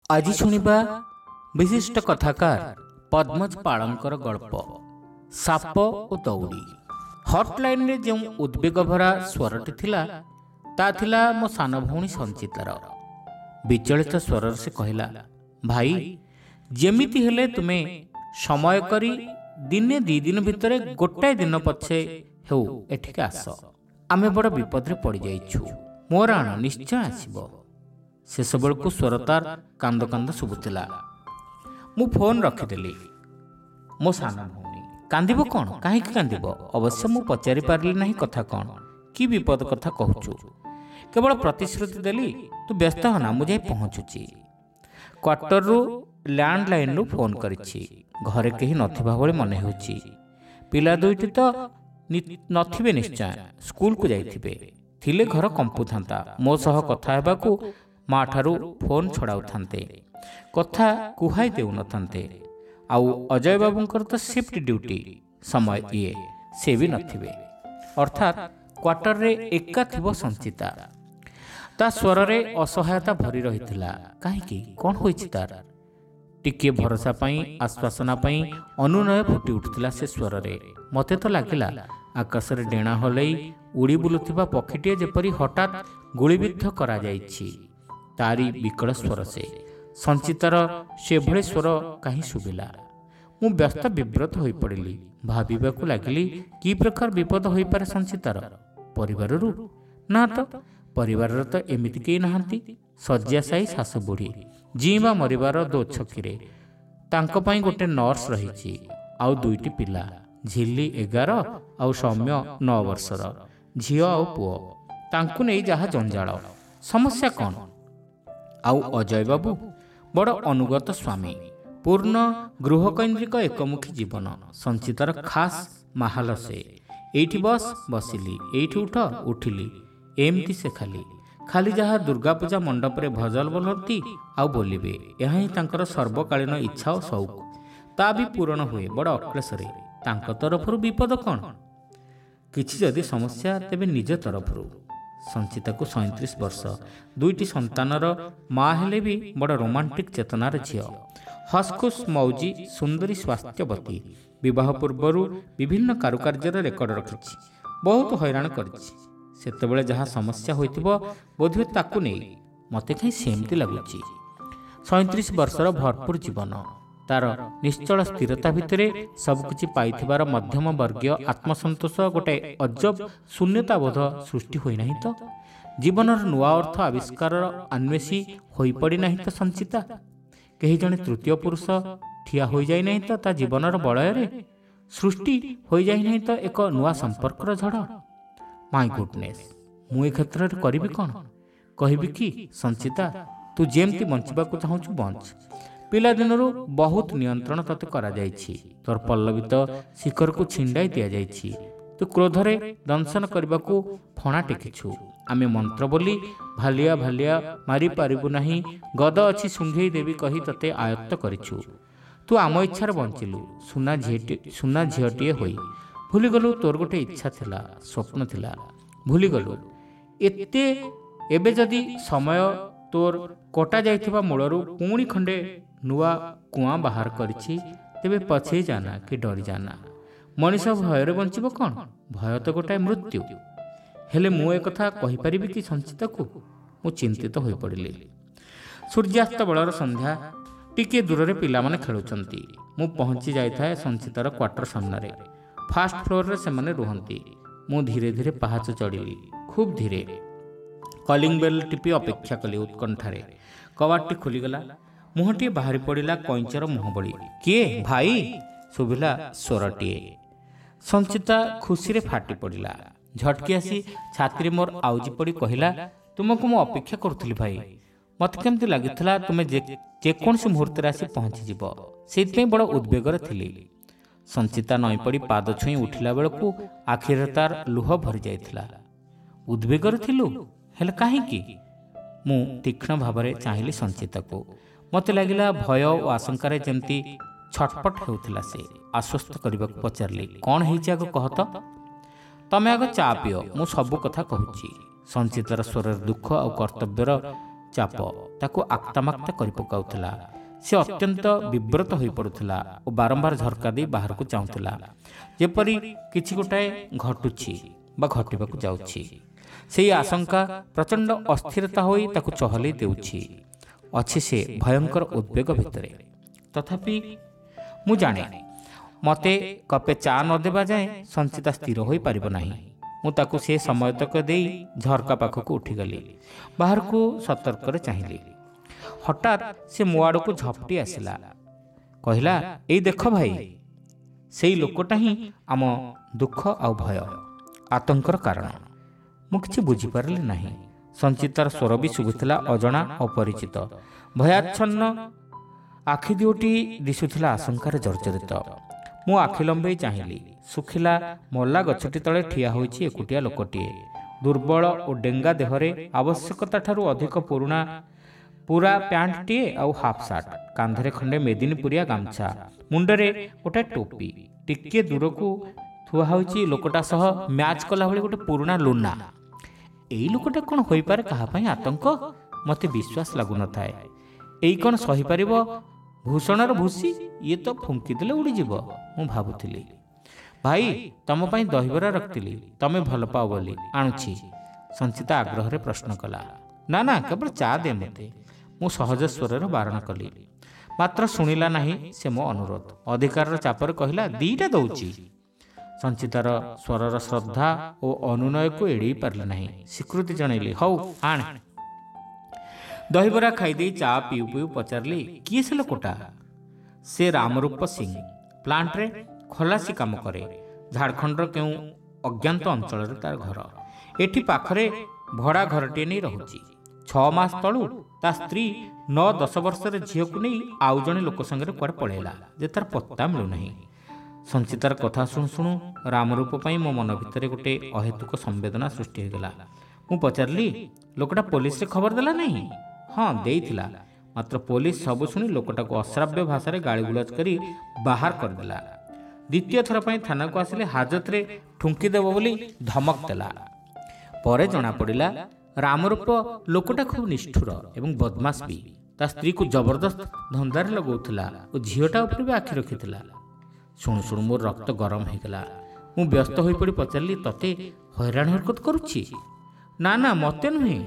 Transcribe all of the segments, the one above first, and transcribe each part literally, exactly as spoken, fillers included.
আজি শুଣିবা বিশিষ্ট কথাकार ପଦ୍ମଜ ପାଳଙ୍କର ଗଳ୍ପ ସାପ ଓ ଦଉଡ଼ି। ହଟଲାଇନ୍ରେ ଯେଉଁ ଉଦ୍ବେଗ ଭରା ସ୍ୱରଟି ଥିଲା ତା ଥିଲା ମୋ ସାନ ଭଉଣୀ ସଞ୍ଚିତାର। ବିଚଳିତ ସ୍ୱରରେ ସେ କହିଲା, ଭାଇ, ଯେମିତି ହେଲେ ତୁମେ ସମୟ କରି ଦିନେ ଦୁଇ ଦିନ ଭିତରେ ଗୋଟାଏ ଦିନ ପଛେ ହେଉ ଏଠିକି ଆସ। ଆମେ ବଡ଼ ବିପଦରେ ପଡ଼ିଯାଇଛୁ। ମୋର ଆଣ, ନିଶ୍ଚୟ ଆସିବ। ଶେଷବେଳକୁ ସ୍ୱର ତାର କାନ୍ଦ କାନ୍ଦ ଶୁଭୁଥିଲା। ମୁଁ ଫୋନ୍ ରଖିଦେଲି। ମୋ ସାନ ଭଉଣୀ କାନ୍ଦିବ କ'ଣ? କାହିଁକି କାନ୍ଦିବ? ଅବଶ୍ୟ ମୁଁ ପଚାରି ପାରିଲି ନାହିଁ କଥା କ'ଣ, କି ବିପଦ କଥା କହୁଛୁ। କେବଳ ପ୍ରତିଶ୍ରୁତି ଦେଲି, ତୁ ବ୍ୟସ୍ତ ହନା, ମୁଁ ଯାଇ ପହଞ୍ଚୁଛି। କ୍ୱାର୍ଟରରୁ ଲ୍ୟାଣ୍ଡଲାଇନ୍ରୁ ଫୋନ୍ କରିଛି। ଘରେ କେହି ନଥିବା ଭଳି ମନେ ହେଉଛି। ପିଲା ଦୁଇଟି ତ ନଥିବେ, ନିଶ୍ଚୟ ସ୍କୁଲକୁ ଯାଇଥିବେ। ଥିଲେ ଘର କମ୍ପୁଥାନ୍ତା। ମୋ ସହ କଥା ହେବାକୁ ମା ଠାରୁ ଫୋନ୍ ଛଡ଼ାଉଥାନ୍ତେ, କଥା କୁହାଇ ଦେଉନଥାନ୍ତେ। ଆଉ ଅଜୟ ବାବୁଙ୍କର ତ ସିଫ୍ଟ ଡ୍ୟୁଟି ସମୟ ଇଏ, ସେ ବି ନଥିବେ। ଅର୍ଥାତ୍ କ୍ୱାର୍ଟରରେ ଏକା ଥିବ ସଞ୍ଚିତା। ତା ସ୍ୱରରେ ଅସହାୟତା ଭରି ରହିଥିଲା। କାହିଁକି? କ'ଣ ହୋଇଛି ତାର? ଟିକିଏ ଭରସା ପାଇଁ, ଆଶ୍ୱାସନା ପାଇଁ ଅନୁନୟ ଫୁଟି ଉଠୁଥିଲା ସେ ସ୍ୱରରେ। ମୋତେ ତ ଲାଗିଲା ଆକାଶରେ ଡେଣା ହଲେଇ ଉଡ଼ି ବୁଲୁଥିବା ପକ୍ଷୀଟିଏ ଯେପରି ହଠାତ୍ ଗୁଳିବିଦ୍ଧ କରାଯାଇଛି। ତାରି ବିକଳ ସ୍ୱର ସେ। ସଞ୍ଚିତାର ସେଭଳି ସ୍ୱର କାହିଁ ଶୁଭିଲା? ମୁଁ ବ୍ୟସ୍ତ ବିବ୍ରତ ହୋଇପଡ଼ିଲି। ଭାବିବାକୁ ଲାଗିଲି, କି ପ୍ରକାର ବିପଦ ହୋଇପାରେ ସଞ୍ଚିତାର? ପରିବାରରୁ? ନା ତ, ପରିବାରର ତ ଏମିତି କେହି ନାହାନ୍ତି। ଶଯ୍ୟାଶାୟୀ ଶାଶୁ ବୁଢ଼ୀ, ଜିଇଁବା ମରିବାର ଦୋଛକିରେ। ତାଙ୍କ ପାଇଁ ଗୋଟେ ନର୍ସ ରହିଛି, ଆଉ ଦୁଇଟି ପିଲା, ଝିଲି ଏଗାର ଆଉ ସୌମ୍ୟ ନଅ ବର୍ଷର। ଝିଅ ଆଉ ପୁଅ। ତାଙ୍କୁ ନେଇ ଯାହା ଜଞ୍ଜାଳ। ସମସ୍ୟା କ'ଣ? ଆଉ ଅଜୟ ବାବୁ ବଡ଼ ଅନୁଗତ ସ୍ୱାମୀ। ପୂର୍ଣ୍ଣ ଗୃହକୈନ୍ଦ୍ରିକ ଏକମୁଖୀ ଜୀବନ। ସଞ୍ଚିତାର ଖାସ୍ ମାହାଲ ସେ। ଏଇଠି ବସ୍, ବସିଲି। ଏଇଠି ଉଠ, ଉଠିଲି। ଏମିତି ସେ ଖାଲି ଖାଲି ଯାହା ଦୁର୍ଗାପୂଜା ମଣ୍ଡପରେ ଭଜଲ ବୋଲନ୍ତି ଆଉ ବୋଲିବେ, ଏହା ହିଁ ତାଙ୍କର ସର୍ବକାଳୀନ ଇଚ୍ଛା ଓ ସଉକ। ତା ବି ପୂରଣ ହୁଏ ବଡ଼ ଅକ୍ଳେଶରେ। ତାଙ୍କ ତରଫରୁ ବିପଦ କ'ଣ? କିଛି ଯଦି ସମସ୍ୟା, ତେବେ ନିଜ ତରଫରୁ। ସଞ୍ଚିତାକୁ ସଇଁତିରିଶ ବର୍ଷ। ଦୁଇଟି ସନ୍ତାନର ମା ହେଲେ ବି ବଡ଼ ରୋମାଣ୍ଟିକ୍ ଚେତନାର ଝିଅ। ହସ୍ଖୁସ୍ ମୌଜି, ସୁନ୍ଦରୀ, ସ୍ୱାସ୍ଥ୍ୟବତୀ। ବିବାହ ପୂର୍ବରୁ ବିଭିନ୍ନ କାରୁକାର୍ଯ୍ୟର ରେକର୍ଡ ରଖିଛି। ବହୁତ ହଇରାଣ କରିଛି। ସେତେବେଳେ ଯାହା ସମସ୍ୟା ହୋଇଥିବ ବୋଧହୁଏ ତାକୁ ନେଇ। ମୋତେ କାହିଁ ସେମିତି ଲାଗୁଛି। ସଇଁତିରିଶ ବର୍ଷର ଭରପୁର ଜୀବନ। ତାର ନିଶ୍ଚଳ ସ୍ଥିରତା ଭିତରେ ସବୁକିଛି ପାଇଥିବାର ମଧ୍ୟମ ବର୍ଗୀୟ ଆତ୍ମସନ୍ତୋଷ ଗୋଟାଏ ଅଜବ ଶୂନ୍ୟତାବୋଧ ସୃଷ୍ଟି ହୋଇନାହିଁ ତ? ଜୀବନର ନୂଆ ଅର୍ଥ ଆବିଷ୍କାରର ଅନ୍ୱେଷୀ ହୋଇପଡ଼ିନାହିଁ ତ ସଞ୍ଚିତା? କେହି ଜଣେ ତୃତୀୟ ପୁରୁଷ ଠିଆ ହୋଇଯାଇନାହିଁ ତ ତା ଜୀବନର ବଳୟରେ? ସୃଷ୍ଟି ହୋଇଯାଇନାହିଁ ତ ଏକ ନୂଆ ସମ୍ପର୍କର ଝଡ଼? ମାଇ ଗୁଡନେସ୍, ମୁଁ ଏ କ୍ଷେତ୍ରରେ କରିବି କ'ଣ? କହିବି କି, ସଞ୍ଚିତା, ତୁ ଯେମିତି ବଞ୍ଚିବାକୁ ଚାହୁଁଛୁ ବଞ୍ଚ। ପିଲାଦିନରୁ ବହୁତ ନିୟନ୍ତ୍ରଣ ତତେ କରାଯାଇଛି। ତୋର ପଲ୍ଲବିତ ଶିଖରକୁ ଛିଣ୍ଡାଇ ଦିଆଯାଇଛି। ତୁ କ୍ରୋଧରେ ଦଂଶନ କରିବାକୁ ଫଣା ଟେକିଛୁ। ଆମେ ମନ୍ତ୍ର ବୋଲି ଭାଲିଆ ଭାଲିଆ ମାରିପାରିବୁ ନାହିଁ, ଗଦ ଅଛି ଶୁଙ୍ଘେଇ ଦେବି କହି ତତେ ଆୟତ୍ତ କରିଛୁ। ତୁ ଆମ ଇଚ୍ଛାରେ ବଞ୍ଚିଲୁ, ସୁନା ଝିଅଟି ସୁନା ଝିଅଟିଏ ହୋଇ। ଭୁଲିଗଲୁ ତୋର ଗୋଟେ ଇଚ୍ଛା ଥିଲା, ସ୍ୱପ୍ନ ଥିଲା। ଭୁଲିଗଲୁ। ଏତେ ଏବେ ଯଦି ସମୟ ତୋର କଟା ଯାଇଥିବା ମୂଳରୁ ପୁଣି ଖଣ୍ଡେ ନୂଆ କୁଆଁ ବାହାର କରିଛି, ତେବେ ପଛେଇ ଯାନା କି ଡରି ଯାନା। ମଣିଷ ଭୟରେ ବଞ୍ଚିବ କ'ଣ? ଭୟ ତ ଗୋଟାଏ ମୃତ୍ୟୁ। ହେଲେ ମୁଁ ଏକଥା କହିପାରିବି କି ସଞ୍ଚିତାକୁ? ମୁଁ ଚିନ୍ତିତ ହୋଇପଡ଼ିଲି। ସୂର୍ଯ୍ୟାସ୍ତ ବେଳର ସନ୍ଧ୍ୟା। ଟିକିଏ ଦୂରରେ ପିଲାମାନେ ଖେଳୁଛନ୍ତି। ମୁଁ ପହଞ୍ଚି ଯାଇଥାଏ ସଞ୍ଚିତାର କ୍ୱାର୍ଟର ସାମ୍ନାରେ। ଫାଷ୍ଟ ଫ୍ଲୋରରେ ସେମାନେ ରୁହନ୍ତି। ମୁଁ ଧୀରେ ଧୀରେ ପାହାଚ ଚଢ଼ିଲି, ଖୁବ୍ ଧୀରେ। କଲିଂ ବେଲ୍ ଟିପି ଅପେକ୍ଷା କଲି ଉତ୍କଣ୍ଠାରେ। କବାଟଟି ଖୋଲିଗଲା। ମୁହଁଟିଏ ବାହାରି ପଡ଼ିଲା କଇଁଚର ମୁହଁ ଭଳି। କିଏ? ଭାଇ, ଶୁଭିଲା ସ୍ୱରଟିଏ। ସଞ୍ଚିତା ଖୁସିରେ ଫାଟି ପଡ଼ିଲା। ଝଟକି ଆସି ଛାତିରେ ମୋର ଆଉଜି ପଡ଼ି କହିଲା, ତୁମକୁ ମୁଁ ଅପେକ୍ଷା କରୁଥିଲି ଭାଇ। ମୋତେ କେମିତି ଲାଗିଥିଲା ତୁମେ ଯେ ଯେକୌଣସି ମୁହୂର୍ତ୍ତରେ ଆସି ପହଞ୍ଚିଯିବ। ସେଇଥିପାଇଁ ବଡ଼ ଉଦ୍ବେଗରେ ଥିଲି। ସଞ୍ଚିତା ନଇଁପଡ଼ି ପାଦ ଛୁଇଁ ଉଠିଲା ବେଳକୁ ଆଖିରେ ତାର ଲୁହ ଭରି ଯାଇଥିଲା। ଉଦ୍ବେଗରେ ଥିଲୁ? ହେଲେ କାହିଁକି? ମୁଁ ତୀକ୍ଷ୍ଣ ଭାବରେ ଚାହିଁଲି ସଞ୍ଚିତାକୁ। ମୋତେ ଲାଗିଲା ଭୟ ଓ ଆଶଙ୍କାରେ ଯେମିତି ଛଟପଟ ହେଉଥିଲା ସେ। ଆଶ୍ୱସ୍ତ କରିବାକୁ ପଚାରିଲି, କ'ଣ ହେଇଛି ଆଗ କହ ତ? ତମେ ଆଗ ଚା ପିଅ, ମୁଁ ସବୁ କଥା କହୁଛି। ସଞ୍ଚିତାର ସ୍ୱରରେ ଦୁଃଖ ଆଉ କର୍ତ୍ତବ୍ୟର ଚାପ ତାକୁ ଆକ୍ତାମାକ୍ତା କରି ପକାଉଥିଲା। ସେ ଅତ୍ୟନ୍ତ ବିବ୍ରତ ହୋଇପଡ଼ୁଥିଲା ଓ ବାରମ୍ବାର ଝରକା ଦେଇ ବାହାରକୁ ଚାହୁଁଥିଲା, ଯେପରି କିଛି ଗୋଟାଏ ଘଟୁଛି ବା ଘଟିବାକୁ ଯାଉଛି। ସେହି ଆଶଙ୍କା ପ୍ରଚଣ୍ଡ ଅସ୍ଥିରତା ହୋଇ ତାକୁ ଚହଲେଇ ଦେଉଛି। ଅଛି ସେ ଭୟଙ୍କର ଉଦ୍ବେଗ ଭିତରେ। ତଥାପି ମୁଁ ଜାଣେ, ମୋତେ କପେ ଚା ନ ଦେବା ଯାଏଁ ସଞ୍ଚିତା ସ୍ଥିର ହୋଇପାରିବ ନାହିଁ। ମୁଁ ତାକୁ ସେ ସମୟତକ ଦେଇ ଝରକା ପାଖକୁ ଉଠିଗଲି। ବାହାରକୁ ସତର୍କରେ ଚାହିଁଲି। ହଠାତ୍ ସେ ମୋ ଆଡ଼କୁ ଝପଟି ଆସିଲା। କହିଲା, ଏଇ ଦେଖ ଭାଇ, ସେଇ ଲୋକଟା ହିଁ ଆମ ଦୁଃଖ ଆଉ ଭୟ, ଆତଙ୍କର କାରଣ। ମୁଁ କିଛି ବୁଝିପାରିଲି ନାହିଁ। ସଞ୍ଚିତାର ସ୍ୱର ବି ଶୁଭୁଥିଲା ଅଜଣା, ଅପରିଚିତ। ଭୟାଚ୍ଛନ୍ନ ଆଖି ଦୁଇଟି ଦିଶୁଥିଲା ଆଶଙ୍କାରେ ଜର୍ଜରିତ। ମୁଁ ଆଖି ଲମ୍ବେଇ ଚାହିଁଲି। ଶୁଖିଲା ମଲା ଗଛଟି ତଳେ ଠିଆ ହୋଇଛି ଏକୁଟିଆ ଲୋକଟିଏ। ଦୁର୍ବଳ ଓ ଡେଙ୍ଗା ଦେହରେ ଆବଶ୍ୟକତାଠାରୁ ଅଧିକ ପୁରୁଣା ପୁରା ପ୍ୟାଣ୍ଟଟିଏ ଆଉ ହାଫ୍ ସାର୍ଟ, କାନ୍ଧରେ ଖଣ୍ଡେ ମେଦିନୀପୁରିଆ ଗାମୁଛା, ମୁଣ୍ଡରେ ଗୋଟାଏ ଟୋପି। ଟିକିଏ ଦୂରକୁ ଥୁଆ ହୋଇଛି ଲୋକଟା ସହ ମ୍ୟାଚ୍ କଲା ଭଳି ଗୋଟେ ପୁରୁଣା ଲୁନା। ଏଇ ଲୋକଟା କ'ଣ ହୋଇପାରେ କାହା ପାଇଁ ଆତଙ୍କ? ମୋତେ ବିଶ୍ୱାସ ଲାଗୁନଥାଏ। ଏଇ କ'ଣ ସହିପାରିବ ଭୂଷଣର ଭୂଷି? ଇଏ ତ ଫୁଙ୍କିଦେଲେ ଉଡ଼ିଯିବ, ମୁଁ ଭାବୁଥିଲି। ଭାଇ, ତମ ପାଇଁ ଦହିବରା ରଖିଥିଲି, ତମେ ଭଲ ପାଅ ବୋଲି ଆଣୁଛି, ସଞ୍ଚିତା ଆଗ୍ରହରେ ପ୍ରଶ୍ନ କଲା। ନା ନା, କେବଳ ଚା ଦେ ମୋତେ, ମୁଁ ସହଜ ସ୍ୱରରେ ବାରଣ କଲି। ମାତ୍ର ଶୁଣିଲା ନାହିଁ ସେ ମୋ ଅନୁରୋଧ। ଅଧିକାରର ଚାପରେ କହିଲା, ଦିଟା ଦଉଛି। ସଞ୍ଚିତାର ସ୍ୱରର ଶ୍ରଦ୍ଧା ଓ ଅନୁନୟକୁ ଏଡ଼େଇ ପାରିଲି ନାହିଁ। ସ୍ୱୀକୃତି ଜଣାଇଲି, ହଉ ଆଣ। ଦହିବରା ଖାଇଦେଇ ଚା ପିଉ ପିଉ ପଚାରିଲି, କିଏ ସେ ଲୋକଟା? ସେ ରାମରୂପ ସିଂ, ପ୍ଲାଣ୍ଟରେ ଖଲାସି କାମ କରେ। ଝାଡ଼ଖଣ୍ଡର କେଉଁ ଅଜ୍ଞାତ ଅଞ୍ଚଳରେ ତାର ଘର। ଏଠି ପାଖରେ ଭଡ଼ା ଘରଟିଏ ନେଇ ରହୁଛି। ଛଅ ମାସ ତଳୁ ତା ସ୍ତ୍ରୀ ନଅ ଦଶ ବର୍ଷର ଝିଅକୁ ନେଇ ଆଉ ଜଣେ ଲୋକ ସାଙ୍ଗରେ କୁଆଡ଼େ ପଳେଇଲା ଯେ ତାର ପତ୍ତା ମିଳୁନାହିଁ। ସଞ୍ଚିତାର କଥା ଶୁଣୁ ଶୁଣୁ ରାମରୂପ ପାଇଁ ମୋ ମନ ଭିତରେ ଗୋଟେ ଅହେତୁକ ସମ୍ବେଦନା ସୃଷ୍ଟି ହୋଇଗଲା। ମୁଁ ପଚାରିଲି, ଲୋକଟା ପୋଲିସରେ ଖବର ଦେଲା ନାହିଁ? ହଁ, ଦେଇଥିଲା। ମାତ୍ର ପୋଲିସ ସବୁ ଶୁଣି ଲୋକଟାକୁ ଅଶ୍ରାବ୍ୟ ଭାଷାରେ ଗାଳିଗୁଲଜ କରି ବାହାର କରିଦେଲା। ଦ୍ୱିତୀୟ ଥର ପାଇଁ ଥାନାକୁ ଆସିଲେ ହାଜତରେ ଠୁଙ୍କିଦେବ ବୋଲି ଧମକ ଦେଲା। ପରେ ଜଣାପଡ଼ିଲା ରାମରୂପ ଲୋକଟା ଖୁବ୍ ନିଷ୍ଠୁର ଏବଂ ବଦମାସ ବି। ତା ସ୍ତ୍ରୀକୁ ଜବରଦସ୍ତ ଧନ୍ଦାରେ ଲଗାଉଥିଲା ଓ ଝିଅଟା ଉପରେ ବି ଆଖି ରଖିଥିଲା। ଶୁଣୁ ଶୁଣୁ ମୋର ରକ୍ତ ଗରମ ହୋଇଗଲା। ମୁଁ ବ୍ୟସ୍ତ ହୋଇପଡ଼ି ପଚାରିଲି, ତତେ ହଇରାଣ ହରକତ କରୁଛି? ନା ନା, ମୋତେ ନୁହେଁ,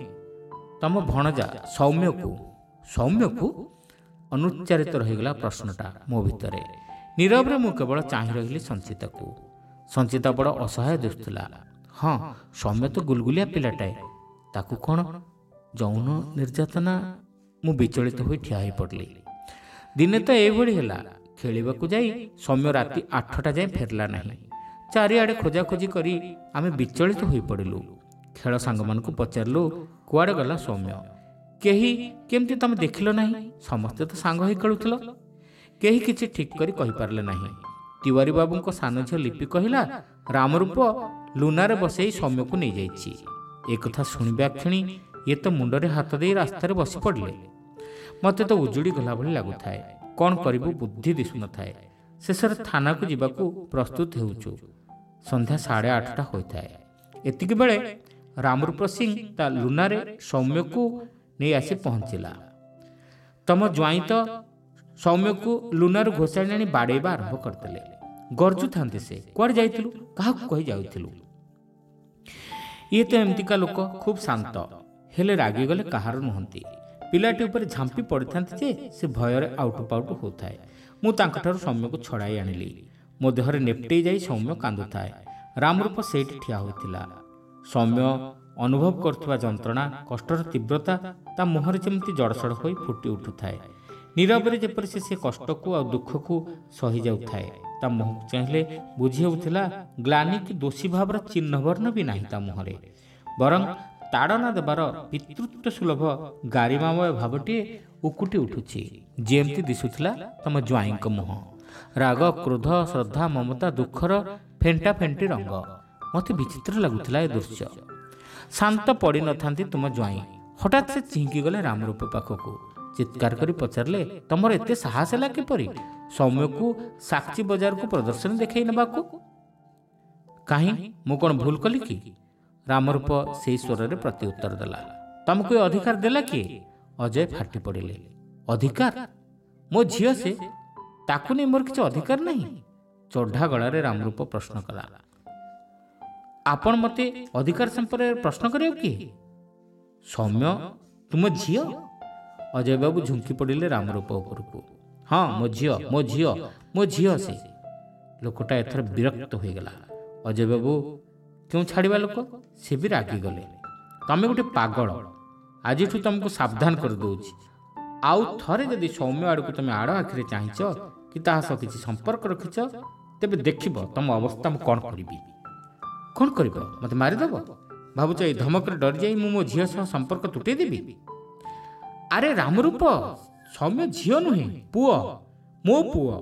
ତମ ଭଣଜା ସୌମ୍ୟକୁ। ସୌମ୍ୟକୁ? ଅନୁଚ୍ଚାରିତ ରହିଗଲା ପ୍ରଶ୍ନଟା ମୋ ଭିତରେ। ନୀରବରେ ମୁଁ କେବଳ ଚାହିଁ ରହିଲି ସଞ୍ଚିତାକୁ। ସଞ୍ଚିତା ବଡ଼ ଅସହାୟ ଦିଶୁଥିଲା। ହଁ, ସୌମ୍ୟ ତ ଗୁଲଗୁଲିଆ ପିଲାଟାଏ, ତାକୁ କ'ଣ ଯୌନ ନିର୍ଯାତନା? ମୁଁ ବିଚଳିତ ହୋଇ ଠିଆ ହୋଇପଡ଼ିଲି। ଦିନେ ତ ଏଇଭଳି ହେଲା। ଖେଳିବାକୁ ଯାଇ ସୌମ୍ୟ ରାତି ଆଠଟା ଯାଏଁ ଫେରିଲା ନାହିଁ। ଚାରିଆଡ଼େ ଖୋଜାଖୋଜି କରି ଆମେ ବିଚଳିତ ହୋଇପଡ଼ିଲୁ। ଖେଳ ସାଙ୍ଗମାନଙ୍କୁ ପଚାରିଲୁ, କୁଆଡ଼େ ଗଲା ସୌମ୍ୟ? କେହି କେମିତି ତମେ ଦେଖିଲ ନାହିଁ? ସମସ୍ତେ ତ ସାଙ୍ଗ ହୋଇ ଖେଳୁଥିଲ। କେହି କିଛି ଠିକ୍ କରି କହିପାରିଲେ ନାହିଁ। ତିୱାରୀ ବାବୁଙ୍କ ସାନ ଝିଅ ଲିପି କହିଲା, ରାମରୂପ ଲୁନାରେ ବସେଇ ସୌମ୍ୟକୁ ନେଇଯାଇଛି। ଏକଥା ଶୁଣିବା କ୍ଷଣି ଇଏ ତ ମୁଣ୍ଡରେ ହାତ ଦେଇ ରାସ୍ତାରେ ବସି ପଡ଼ିଲେ। ମୋତେ ତ ଉଜୁଡ଼ି ଗଲା ଭଳି ଲାଗୁଥାଏ। କ'ଣ କରିବୁ ବୁଦ୍ଧି ଦିଶୁନଥାଏ। ଶେଷରେ ଥାନାକୁ ଯିବାକୁ ପ୍ରସ୍ତୁତ ହେଉଛୁ। ସନ୍ଧ୍ୟା ସାଢ଼େ ଆଠଟା ହୋଇଥାଏ। ଏତିକି ବେଳେ ରାମରୂପ ସିଂ ତା ଲୁନାରେ ସୌମ୍ୟକୁ ନେଇ ଆସି ପହଞ୍ଚିଲା। ତମ ଜ୍ୱାଇଁ ତ ସୌମ୍ୟକୁ ଲୁନାରୁ ଘୋଷାଡ଼ି ଆଣି ବାଡ଼େଇବା ଆରମ୍ଭ କରିଦେଲେ। ଗର୍ଜୁଥାନ୍ତି ସେ। କୁଆଡ଼େ ଯାଇଥିଲୁ? କାହାକୁ କହି ଯାଉଥିଲୁ? ଇଏ ତ ଏମିତିକା ଲୋକ, ଖୁବ୍ ଶାନ୍ତ, ହେଲେ ରାଗିଗଲେ କାହାର ନୁହନ୍ତି। ପିଲାଟି ଉପରେ ଝାମ୍ପି ପଡ଼ିଥାନ୍ତି ଯେ ସେ ଭୟରେ ଆଉଟୁ ପାଉଟୁ ହେଉଥାଏ। ମୁଁ ତାଙ୍କଠାରୁ ସୌମ୍ୟକୁ ଛଡ଼ାଇ ଆଣିଲି। ମୋ ଦେହରେ ନେପଟେଇ ଯାଇ ସୌମ୍ୟ କାନ୍ଦୁଥାଏ। ରାମରୂପ ସେଇଠି ଠିଆ ହୋଇଥିଲା। ସୌମ୍ୟ ଅନୁଭବ କରୁଥିବା ଯନ୍ତ୍ରଣା, କଷ୍ଟର ତୀବ୍ରତା ତା ମୁହଁରେ ଯେମିତି ଜଡ଼ସଡ଼ ହୋଇ ଫୁଟି ଉଠୁଥାଏ। ନୀରବରେ ଯେପରି ସେ ସେ କଷ୍ଟକୁ ଆଉ ଦୁଃଖକୁ ସହି ଯାଉଥାଏ। ତା ମୁହଁକୁ ଚାହିଁଲେ ବୁଝି ହେଉଥିଲା ଗ୍ଲାନି କି ଦୋଷୀ ଭାବର ଚିହ୍ନବର୍ଣ୍ଣ ବି ନାହିଁ ତା ମୁହଁରେ। ବରଂ ତାଡ଼ନା ଦେବାର ପିତୃତ୍ୱ ସୁଲଭ ଗାରିମାମୟ ଭାବଟିଏ ଉକୁଟି ଉଠୁଛି। ଯେମିତି ଦିଶୁଥିଲା ତମ ଜ୍ୱାଇଁଙ୍କ ମୁହଁ। ରାଗ, କ୍ରୋଧ, ଶ୍ରଦ୍ଧା, ମମତା, ଦୁଃଖର ଫେଣ୍ଟା ଫେଣ୍ଟି ରଙ୍ଗ। ମୋତେ ବିଚିତ୍ର ଲାଗୁଥିଲା ଏ ଦୃଶ୍ୟ। ଶାନ୍ତ ପଡ଼ିନଥାନ୍ତି ତୁମ ଜ୍ୱାଇଁ। ହଠାତ୍ ସେ ଚିହିଁକି ଗଲେ ରାମରୂପ ପାଖକୁ। ଚିତ୍କାର କରି ପଚାରିଲେ, ତମର ଏତେ ସାହସ ହେଲା କିପରି ସୌମ୍ୟକୁ ସାକ୍ଚି ବଜାରକୁ ପ୍ରଦର୍ଶନ ଦେଖାଇ ନେବାକୁ? କାହିଁ, ମୁଁ କ'ଣ ଭୁଲ କଲି କି? ରାମରୂପ ସେହି ସ୍ୱରରେ ପ୍ରତି ଉତ୍ତର ଦେଲା। ତମକୁ ଏ ଅଧିକାର ଦେଲା କିଏ? ଅଜୟ ଫାଟି ପଡ଼ିଲେ। ଅଧିକାର? ମୋ ଝିଅ ସେ, ତାକୁ ନେଇ ମୋର କିଛି ଅଧିକାର ନାହିଁ? ଚଢ଼ା ଗଳାରେ ରାମରୂପ ପ୍ରଶ୍ନ କଲା। ଆପଣ ମୋତେ ଅଧିକାର ସମ୍ପର୍କରେ ପ୍ରଶ୍ନ କରିବ କି? ସୌମ୍ୟ ତୁମ ଝିଅ? ଅଜୟ ବାବୁ ଝୁଙ୍କି ପଡ଼ିଲେ ରାମରୂପ ଉପରକୁ। ହଁ ମୋ ଝିଅ, ମୋ ଝିଅ, ମୋ ଝିଅ ସେ। ଲୋକଟା ଏଥର ବିରକ୍ତ ହୋଇଗଲା। ଅଜୟ ବାବୁ କେଉଁ ଛାଡ଼ିବା ଲୋକ, ସେ ବି ରାଗିଗଲେ। ତମେ ଗୋଟେ ପାଗଳ, ଆଜିଠୁ ତମକୁ ସାବଧାନ କରିଦେଉଛି। ଆଉ ଥରେ ଯଦି ସୌମ୍ୟ ଆଡ଼କୁ ତମେ ଆଡ଼ ଆଖିରେ ଚାହିଁଛ କି ତାହା ସହ କିଛି ସମ୍ପର୍କ ରଖିଛ, ତେବେ ଦେଖିବ ତମ ଅବସ୍ଥା ମୁଁ କ'ଣ କରିବି। କ'ଣ କରିବ? ମୋତେ ମାରିଦେବ? ଭାବୁଛ ଏଇ ଧମକରେ ଡରିଯାଇ ମୁଁ ମୋ ଝିଅ ସହ ସମ୍ପର୍କ ତୁଟେଇ ଦେବି? ଆରେ ରାମରୂପ, ସୌମ୍ୟ ଝିଅ ନୁହେଁ, ପୁଅ, ମୋ ପୁଅ।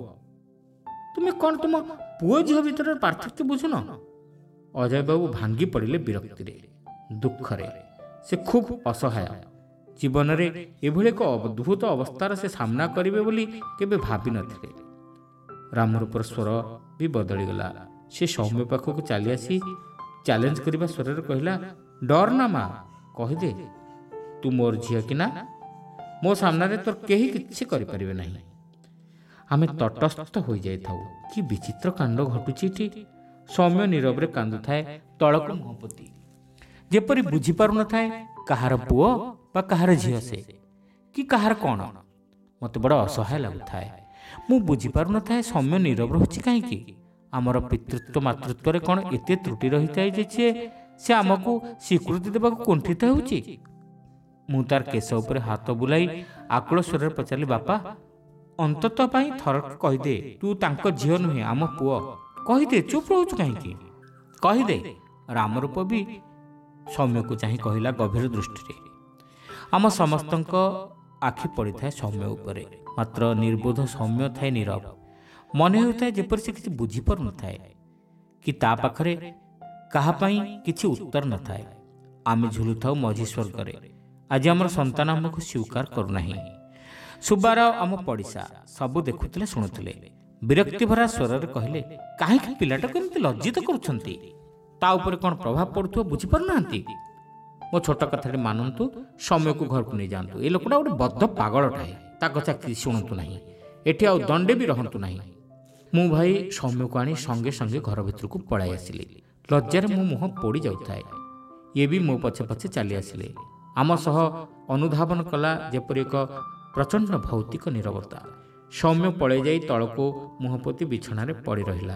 ତୁମେ କ'ଣ ତୁମ ପୁଅ ଝିଅ ଭିତରେ ପାର୍ଥକ୍ୟ ବୁଝୁନ? ଅଜୟ ବାବୁ ଭାଙ୍ଗି ପଡ଼ିଲେ ବିରକ୍ତିରେ, ଦୁଃଖରେ। ସେ ଖୁବ୍ ଅସହାୟ। ଜୀବନରେ ଏଭଳି ଏକ ଅଦ୍ଭୁତ ଅବସ୍ଥାର ସେ ସାମ୍ନା କରିବେ ବୋଲି କେବେ ଭାବିନଥିଲେ। ରାମରୂପର ସ୍ୱର ବି ବଦଳିଗଲା। ସେ ସୌମ୍ୟ ପାଖକୁ ଚାଲି ଆସି ଚ୍ୟାଲେଞ୍ଜ କରିବା ସ୍ୱରରେ କହିଲା, ଡର ନା ମା, କହିଦେ ତୁ ମୋର ଝିଅ କି ନା। ମୋ ସାମ୍ନାରେ ତୋର କେହି କିଛି କରିପାରିବେ ନାହିଁ। ଆମେ ତଟସ୍ଥ ହୋଇଯାଇଥାଉ। କି ବିଚିତ୍ର କାଣ୍ଡ ଘଟୁଛି ଏଠି। ସୌମ୍ୟ ନୀରବରେ କାନ୍ଦୁଥାଏ, ତଳକୁ ମୁହଁ ପୋତି, ଯେପରି ବୁଝିପାରୁନଥାଏ କାହାର ପୁଅ ବା କାହାର ଝିଅ ସେ, କି କାହାର କ'ଣ। ମୋତେ ବଡ଼ ଅସହାୟ ଲାଗୁଥାଏ। ମୁଁ ବୁଝିପାରୁନଥାଏ ସୌମ୍ୟ ନୀରବ ରହୁଛି କାହିଁକି। ଆମର ପିତୃତ୍ୱ ମାତୃତ୍ୱରେ କ'ଣ ଏତେ ତ୍ରୁଟି ରହିଥାଏ ଯେ ସେ ଆମକୁ ସ୍ୱୀକୃତି ଦେବାକୁ କୁଣ୍ଠିତ ହେଉଛି। ମୁଁ ତାର କେଶ ଉପରେ ହାତ ବୁଲାଇ ଆକୁଳ ସ୍ୱରରେ ପଚାରିଲି, ବାପା, ଅନ୍ତତଃ ପାଇଁ ଥରକ କହିଦେ ତୁ ତାଙ୍କ ଝିଅ ନୁହେଁ, ଆମ ପୁଅ। କହିଦେ, ଚୁପ୍ ରହୁଛୁ କାହିଁକି? କହିଦେ। ରାମରୂପ ବି ସୌମ୍ୟକୁ ଚାହିଁ କହିଲା ଗଭୀର ଦୃଷ୍ଟିରେ। ଆମ ସମସ୍ତଙ୍କ ଆଖି ପଡ଼ିଥାଏ ସୌମ୍ୟ ଉପରେ, ମାତ୍ର ନିର୍ବୋଧ ସୌମ୍ୟ ଥାଏ ନୀରବ। ମନେ ହେଉଥାଏ ଯେପରି ସେ କିଛି ବୁଝିପାରୁନଥାଏ, କି ତା ପାଖରେ କାହା ପାଇଁ କିଛି ଉତ୍ତର ନଥାଏ। ଆମେ ଝୁଲୁଥାଉ ମଝି ସ୍ୱର୍ଗରେ। ଆଜି ଆମର ସନ୍ତାନ ଆମକୁ ସ୍ୱୀକାର କରୁନାହିଁ। ସୁବାରାଓ ଆମ ପଡ଼ିଶା ସବୁ ଦେଖୁଥିଲେ, ଶୁଣୁଥିଲେ। ବିରକ୍ତି ଭରା ସ୍ୱରରେ କହିଲେ, କାହିଁକି ପିଲାଟାକୁ ଏମିତି ଲଜ୍ଜିତ କରୁଛନ୍ତି? ତା ଉପରେ କ'ଣ ପ୍ରଭାବ ପଡ଼ୁଥିବ ବୁଝିପାରୁନାହାନ୍ତି? ମୋ ଛୋଟ କଥାଟି ମାନନ୍ତୁ, ସୌମ୍ୟକୁ ଘରକୁ ନେଇଯାଆନ୍ତୁ। ଏ ଲୋକଟା ଗୋଟେ ବଦ୍ଧ ପାଗଳଟାଏ। ତା କଥା କିଛି ଶୁଣନ୍ତୁ ନାହିଁ। ଏଠି ଆଉ ଦଣ୍ଡେ ବି ରହନ୍ତୁ ନାହିଁ। ମୁଁ ଭାଇ ସୌମ୍ୟକୁ ଆଣି ସଙ୍ଗେ ସଙ୍ଗେ ଘର ଭିତରକୁ ପଳାଇ ଆସିଲି। ଲଜ୍ଜାରେ ମୋ ମୁହଁ ପୋଡ଼ି ଯାଉଥାଏ। ଇଏ ବି ମୋ ପଛେ ପଛେ ଚାଲି ଆସିଲେ। ଆମ ସହ ଅନୁଧାବନ କଲା ଯେପରି ଏକ ପ୍ରଚଣ୍ଡ ଭୌତିକ ନୀରବତା। ସୌମ୍ୟ ପଳାଇ ଯାଇ ତଳକୁ ମୁହଁ ପୋତି ବିଛଣାରେ ପଡ଼ି ରହିଲା।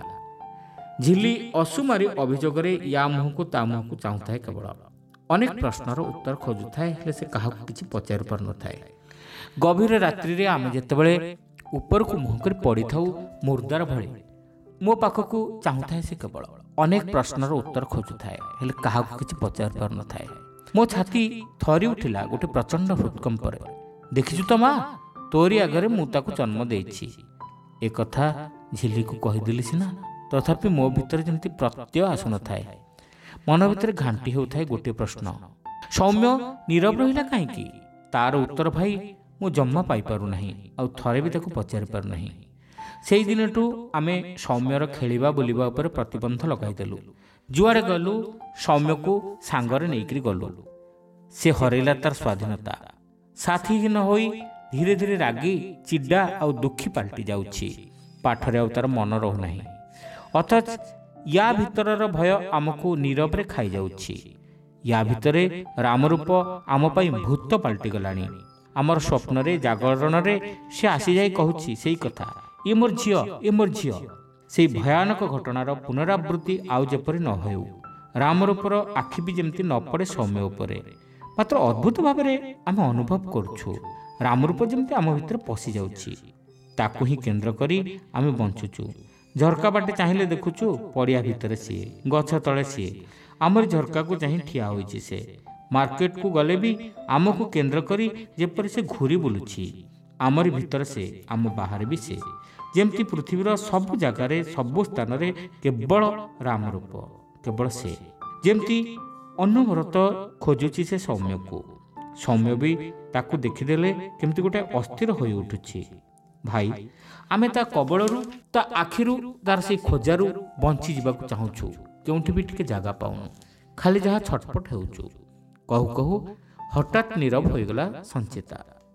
ଝିଲି ଅସୁମାରୀ ଅଭିଯୋଗରେ ୟା ମୁହଁକୁ ତା ମୁହଁକୁ ଚାହୁଁଥାଏ କେବଳ। ଅନେକ ପ୍ରଶ୍ନର ଉତ୍ତର ଖୋଜୁଥାଏ, ହେଲେ ସେ କାହାକୁ କିଛି ପଚାରି ପାରୁନଥାଏ। ଗଭୀର ରାତ୍ରିରେ ଆମେ ଯେତେବେଳେ ଉପରକୁ ମୁହଁ କରି ପଡ଼ିଥାଉ ମୁର୍ଦାର ଭଳି, ମୋ ପାଖକୁ ଚାହୁଁଥାଏ ସେ କେବଳ। ଅନେକ ପ୍ରଶ୍ନର ଉତ୍ତର ଖୋଜୁଥାଏ, ହେଲେ କାହାକୁ କିଛି ପଚାରି ପାରୁନଥାଏ। ମୋ ଛାତି ଥରି ଉଠିଲା ଗୋଟେ ପ୍ରଚଣ୍ଡ ହୃତ୍କମ୍ପରେ। ଦେଖିଛୁ ତ ମା, ତୋରି ଆଗରେ ମୁଁ ତାକୁ ଜନ୍ମ ଦେଇଛି। ଏ କଥା ଝିଲିକୁ କହିଦେଲି ସିନା, ତଥାପି ମୋ ଭିତରେ ଯେମିତି ପ୍ରତ୍ୟୟ ଆସୁନଥାଏ। ମନ ଭିତରେ ଘାଣ୍ଟି ହେଉଥାଏ ଗୋଟିଏ ପ୍ରଶ୍ନ, ସୌମ୍ୟ ନୀରବ ରହିଲା କାହିଁକି? ତାର ଉତ୍ତର ଭାଇ ମୁଁ ଜମା ପାଇପାରୁନାହିଁ, ଆଉ ଥରେ ବି ତାକୁ ପଚାରି ପାରୁନାହିଁ। ସେଇ ଦିନଠୁ ଆମେ ସୌମ୍ୟର ଖେଳିବା ବୁଲିବା ଉପରେ ପ୍ରତିବନ୍ଧ ଲଗାଇଦେଲୁ। ଯୁଆଡ଼େ ଗଲୁ ସୌମ୍ୟକୁ ସାଙ୍ଗରେ ନେଇକରି ଗଲୁ। ସେ ହରାଇଲା ତାର ସ୍ୱାଧୀନତା। ସାଥୀହୀନ ହୋଇ ଧୀରେ ଧୀରେ ରାଗି, ଚିଡ଼ା ଆଉ ଦୁଃଖୀ ପାଲଟି ଯାଉଛି। ପାଠରେ ଆଉ ତାର ମନ ରହୁନାହିଁ। ଅଥଚ ୟା ଭିତରର ଭୟ ଆମକୁ ନୀରବରେ ଖାଇଯାଉଛି। ୟା ଭିତରେ ରାମରୂପ ଆମ ପାଇଁ ଭୂତ ପାଲଟିଗଲାଣି। ଆମର ସ୍ୱପ୍ନରେ, ଜାଗରଣରେ ସେ ଆସିଯାଇ କହୁଛି ସେଇ କଥା, ଏ ମୋର ଝିଅ, ଏ ମୋର ଝିଅ। ସେଇ ଭୟାନକ ଘଟଣାର ପୁନରାବୃତ୍ତି ଆଉ ଯେପରି ନ ହେଉ। ରାମରୂପର ଆଖି ବି ଯେମିତି ନ ପଡ଼େ ସୌମ୍ୟ ଉପରେ। ମାତ୍ର ଅଦ୍ଭୁତ ଭାବରେ ଆମେ ଅନୁଭବ କରୁଛୁ ରାମରୂପ ଯେମିତି ଆମ ଭିତରେ ପଶି ଯାଉଛି। ତାକୁ ହିଁ କେନ୍ଦ୍ର କରି ଆମେ ବଞ୍ଚୁଛୁ। ଝରକା ବାଟେ ଚାହିଁଲେ ଦେଖୁଛୁ ପଡ଼ିଆ ଭିତରେ ସିଏ, ଗଛ ତଳେ ସିଏ। ଆମରି ଝରକାକୁ ଚାହିଁ ଠିଆ ହୋଇଛି ସେ। ମାର୍କେଟକୁ ଗଲେ ବି ଆମକୁ କେନ୍ଦ୍ର କରି ଯେପରି ସେ ଘୁରି ବୁଲୁଛି। ଆମରି ଭିତରେ ସେ, ଆମ ବାହାରେ ବି ସେ। ଯେମିତି ପୃଥିବୀର ସବୁ ଜାଗାରେ, ସବୁ ସ୍ଥାନରେ କେବଳ ରାମରୂପ, କେବଳ ସେ। ଯେମିତି ଅନବରତ ଖୋଜୁଛି ସେ ସୌମ୍ୟକୁ। ସୌମ୍ୟ ବି ତାକୁ ଦେଖିଦେଲେ କେମିତି ଗୋଟେ ଅସ୍ଥିର ହୋଇ ଉଠୁଛି। ଭାଇ, ଆମେ ତା କବଳରୁ, ତା ଆଖିରୁ, ତାର ସେଇ ଖୋଜାରୁ ବଞ୍ଚିଯିବାକୁ ଚାହୁଁଛୁ। କେଉଁଠି ବି ଟିକେ ଜାଗା ପାଉନୁ, ଖାଲି ଯାହା ଛଟପଟ ହେଉଛୁ। କହୁ କହୁ ହଠାତ୍ ନୀରବ ହୋଇଗଲା ସଞ୍ଚିତା।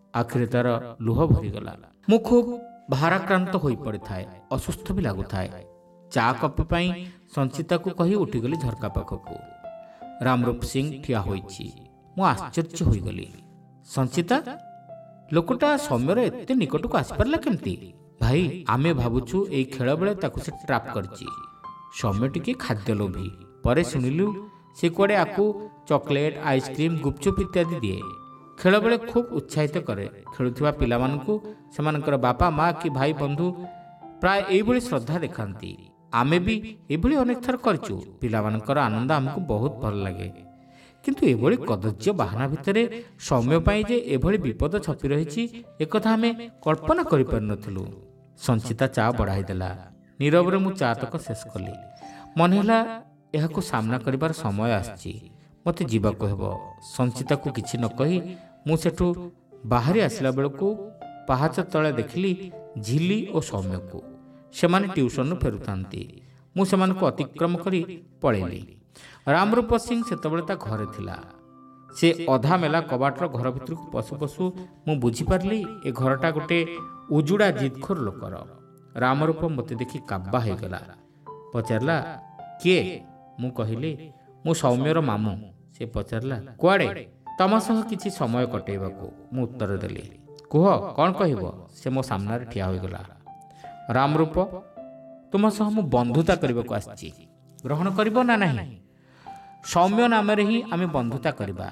ଆଖିରେ ତାର ଲୁହ ଭରିଗଲା। ମୁଁ ଖୁବ୍ ଭାରାକ୍ରାନ୍ତ ହୋଇପଡ଼ିଥାଏ, ଅସୁସ୍ଥ ବି ଲାଗୁଥାଏ। ଚା କପି ପାଇଁ ସଞ୍ଚିତାକୁ କହି ଉଠିଗଲି ଝରକା ପାଖକୁ। ରାମରୂପ ସିଂ ଠିଆ ହୋଇଛି। ମୁଁ ଆଶ୍ଚର୍ଯ୍ୟ ହୋଇଗଲି। ସଞ୍ଚିତା? ଲୋକଟା ସୌମ୍ୟର ଏତେ ନିକଟକୁ ଆସିପାରିଲା କେମିତି? ଭାଇ, ଆମେ ଭାବୁଛୁ ଏଇ ଖେଳ ବେଳେ ତାକୁ ସେ ଟ୍ରାପ୍ କରିଛି। ସୌମ୍ୟ ଟିକେ ଖାଦ୍ୟ ଲୋଭୀ। ପରେ ଶୁଣିଲୁ ସେ କୁଆଡ଼େ ଆକୁ ଚକୋଲେଟ୍, ଆଇସ୍କ୍ରିମ୍, ଗୁପଚୁପ୍ ଇତ୍ୟାଦି ଦିଏ। ଖେଳବେଳେ ଖୁବ୍ ଉତ୍ସାହିତ କରେ। ଖେଳୁଥିବା ପିଲାମାନଙ୍କୁ ସେମାନଙ୍କର ବାପା ମା କି ଭାଇ ବନ୍ଧୁ ପ୍ରାୟ ଏଇଭଳି ଶ୍ରଦ୍ଧା ଦେଖାନ୍ତି। ଆମେ ବି ଏଭଳି ଅନେକ ଥର କରିଛୁ। ପିଲାମାନଙ୍କର ଆନନ୍ଦ ଆମକୁ ବହୁତ ଭଲ ଲାଗେ। କିନ୍ତୁ ଏଭଳି କଦର୍ଯ୍ୟ ବାହାନା ଭିତରେ ସୌମ୍ୟ ପାଇଁ ଯେ ଏଭଳି ବିପଦ ଛପି ରହିଛି, ଏକଥା ଆମେ କଳ୍ପନା କରିପାରିନଥିଲୁ। ସଞ୍ଚିତା ଚା ବଢ଼ାଇ ଦେଲା। ନୀରବରେ ମୁଁ ଚା ତକ ଶେଷ କଲି। ମନେ ହେଲା ଏହାକୁ ସାମ୍ନା କରିବାର ସମୟ ଆସିଛି। ମୋତେ ଯିବାକୁ ହେବ। ସଞ୍ଚିତାକୁ କିଛି ନ କହି ମୁଁ ସେଠୁ ବାହାରି ଆସିଲା ବେଳକୁ ପାହାଚ ତଳେ ଦେଖିଲି ଝିଲି ଓ ସୌମ୍ୟକୁ। ସେମାନେ ଟ୍ୟୁସନରୁ ଫେରୁଥାନ୍ତି। ମୁଁ ସେମାନଙ୍କୁ ଅତିକ୍ରମ କରି ପଳେଇଲି। ରାମରୂପ ସିଂ ସେତେବେଳେ ତା ଘରେ ଥିଲା। ସେ ଅଧା ମେଲା କବାଟର ଘର ଭିତରକୁ ପଶୁ ପଶୁ ମୁଁ ବୁଝିପାରିଲି ଏ ଘରଟା ଗୋଟେ ଉଜୁଡ଼ା ଜିଦଖୋର ଲୋକର। ରାମରୂପ ମୋତେ ଦେଖି କାବା ହୋଇଗଲା। ପଚାରିଲା, କିଏ? ମୁଁ କହିଲି, ମୁଁ ସୌମ୍ୟର ମାମୁଁ। ସେ ପଚାରିଲା, କୁଆଡ଼େ? ତମ ସହ କିଛି ସମୟ କଟେଇବାକୁ। ମୁଁ ଉତ୍ତର ଦେଲି। କୁହ, କ'ଣ କହିବ? ସେ ମୋ ସାମ୍ନାରେ ଠିଆ ହୋଇଗଲା। ରାମରୂପ, ତୁମ ସହ ମୁଁ ବନ୍ଧୁତା କରିବାକୁ ଆସିଛି। ଗ୍ରହଣ କରିବ ନା ନାହିଁ? ସୌମ୍ୟ ନାମରେ ହିଁ ଆମେ ବନ୍ଧୁତା କରିବା।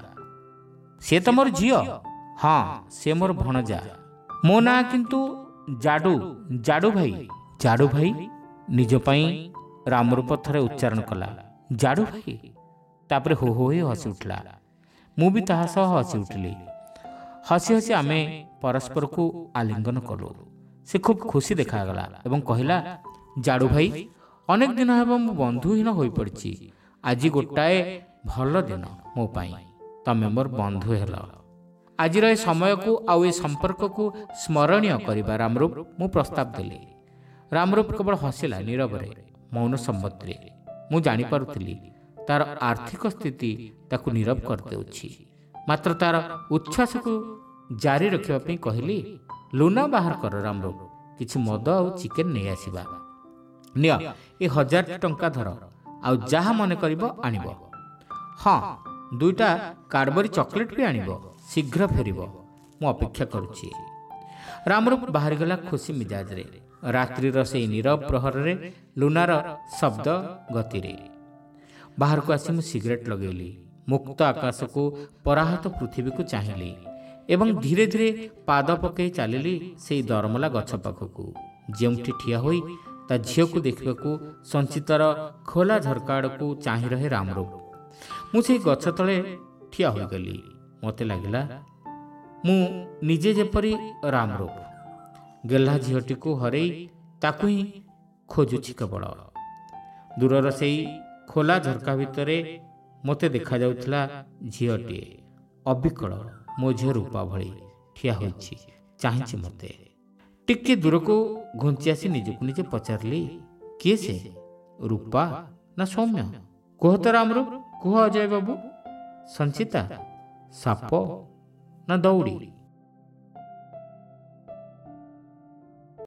ସେ ତ ମୋର ଝିଅ। ହଁ, ସେ ମୋର ଭଣଜା। ମୋ ନାଁ କିନ୍ତୁ ଜାଡ଼ୁ। ଜାଡ଼ୁ ଭାଇ। ଜାଡ଼ୁ ଭାଇ? ନିଜ ପାଇଁ ରାମରୂପ ଥରେ ଉଚ୍ଚାରଣ କଲା। ଜାଡ଼ୁ ଭାଇ? ତାପରେ ହୋ ହୋ ହୋଇ ହସି ଉଠିଲା। ମୁଁ ବି ତାହା ସହ ହସି ଉଠିଲି। ହସି ହସି ଆମେ ପରସ୍ପରକୁ ଆଲିଙ୍ଗନ କଲୁ। ସେ ଖୁବ୍ ଖୁସି ଦେଖାଗଲା ଏବଂ କହିଲା, ଜାଡ଼ୁ ଭାଇ, ଅନେକ ଦିନ ହେବ ମୁଁ ବନ୍ଧୁହୀନ ହୋଇପଡ଼ିଛି। ଆଜି ଗୋଟାଏ ଭଲ ଦିନ ମୋ ପାଇଁ। ତମେ ମୋର ବନ୍ଧୁ ହେଲ। ଆଜିର ଏ ସମୟକୁ ଆଉ ଏ ସମ୍ପର୍କକୁ ସ୍ମରଣୀୟ କରିବା ରାମରୂପ, ମୁଁ ପ୍ରସ୍ତାବ ଦେଲି। ରାମରୂପ କେବଳ ହସିଲା ନୀରବରେ, ମୌନ ସମ୍ମତିରେ। ମୁଁ ଜାଣିପାରୁଥିଲି ତାର ଆର୍ଥିକ ସ୍ଥିତି ତାକୁ ନୀରବ କରିଦେଉଛି। ମାତ୍ର ତାର ଉଚ୍ଛ୍ୱାସକୁ ଜାରି ରଖିବା ପାଇଁ କହିଲି, ଲୁନା ବାହାର କର ରାମରୂପ। କିଛି ମଦ ଆଉ ଚିକେନ୍ ନେଇ ଆସିବା। ନିଅ, ଏ ହଜାରଟି ଟଙ୍କା ଧର, ଆଉ ଯାହା ମନେ କରିବ ଆଣିବ। ହଁ, ଦୁଇଟା କାଡବରି ଚକୋଲେଟ୍ ବି ଆଣିବ। ଶୀଘ୍ର ଫେରିବ। ମୁଁ ଅପେକ୍ଷା କରୁଛି। ରାମରୂପ ବାହାରିଗଲା ଖୁସି ମିଜାଜରେ। ରାତ୍ରିର ସେଇ ନୀରବ ପ୍ରହରରେ ଲୁନାର ଶବ୍ଦ ଗତିରେ ବାହାରକୁ ଆସି ମୁଁ ସିଗାରେଟ୍ ଲଗେଇଲି। ମୁକ୍ତ ଆକାଶକୁ, ପରାହତ ପୃଥିବୀକୁ ଚାହିଁଲି ଏବଂ ଧୀରେ ଧୀରେ ପାଦ ପକାଇ ଚାଲିଲି ସେଇ ଦରମଲା ଗଛ ପାଖକୁ, ଯେଉଁଠି ଠିଆ ହୋଇ ତା ଝିଅକୁ ଦେଖିବାକୁ ସଞ୍ଚିତାର ଖୋଲା ଝରକା ଆଡ଼କୁ ଚାହିଁ ରହେ ରାମରୂପ। ମୁଁ ସେଇ ଗଛ ତଳେ ଠିଆ ହୋଇଗଲି। ମୋତେ ଲାଗିଲା ମୁଁ ନିଜେ ଯେପରି ରାମରୂପ, ଗେହ୍ଲା ଝିଅଟିକୁ ହରେଇ ତାକୁ ହିଁ ଖୋଜୁଛି କେବଳ। ଦୂରର ସେଇ ଖୋଲା ଝରକା ଭିତରେ ମୋତେ ଦେଖାଯାଉଥିଲା ଝିଅଟିଏ, ଅବିକଳ ମୋ ଝିଅ ରୂପା ଭଳି ଠିଆ ହୋଇଛି, ଚାହିଁଛି ମୋତେ। ଟିକେ ଦୂରକୁ ଘୁଞ୍ଚି ଆସି ନିଜକୁ ନିଜେ ପଚାରିଲି, କିଏ ସେ? ରୂପା ନା ସୌମ୍ୟ? କୁହ ତ ରାମରୂପ, କୁହ ଅଜୟ ବାବୁ। ସଞ୍ଚିତା? ସାପ ନା ଦଉଡ଼ି?